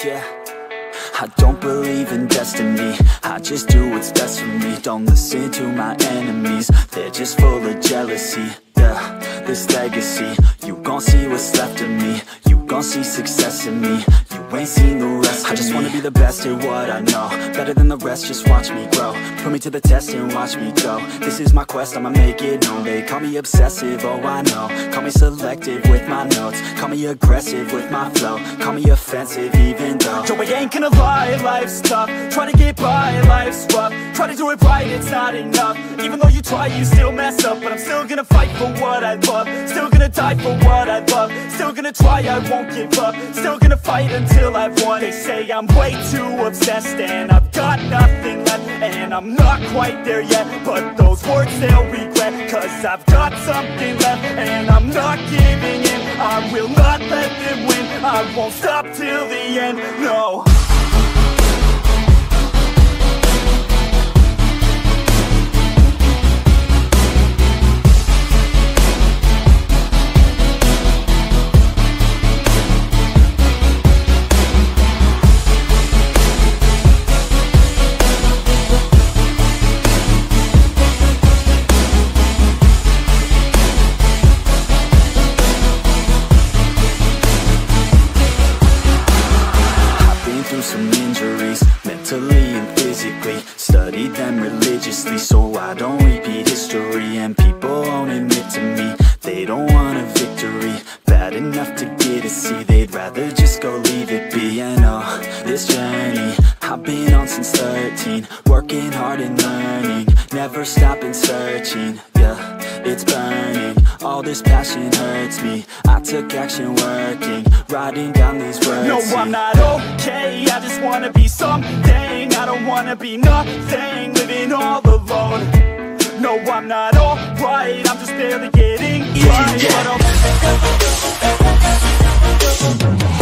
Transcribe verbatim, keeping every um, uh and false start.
yeah. I don't believe in destiny, I just do what's best for me. Don't listen to my enemies, they're just full of jealousy. Yeah, this legacy, you gon' see what's left of me. You gon' see success in me, you ain't seen the rest of me. I just wanna be the best at what I know, better than the rest, just watch me grow. Put me to the test and watch me go. This is my quest, I'ma make it known. They call me obsessive, oh I know. Call me selective with my notes, call me aggressive with my flow, call me offensive even though Joe, I ain't gonna lie, life's tough. Try to get by, life's rough. Try to do it right, it's not enough. Even though you try, you still mess up. But I'm still gonna fight for what I love, still gonna die for what I love, still gonna try, I won't give up, still gonna fight until I've won. They say I'm way too obsessed and I've got nothing left, and I'm not quite there yet, but those words they'll regret, cause I've got something left and I'm not giving in. I will not let them win, I won't stop till the end, no. Some injuries, mentally and physically. Studied them religiously so I don't repeat history. And people won't admit to me they don't want a victory bad enough to get a C. They'd rather just go leave it be. And oh, this journey I've been on since thirteen, working hard and learning, never stopping searching. Yeah, it's burning, all this passion hurts me. I took action working, writing down these words. No, I'm not okay, I just wanna be something. I don't wanna be nothing, living all alone. No, I'm not alright, I'm just barely getting by, but I'll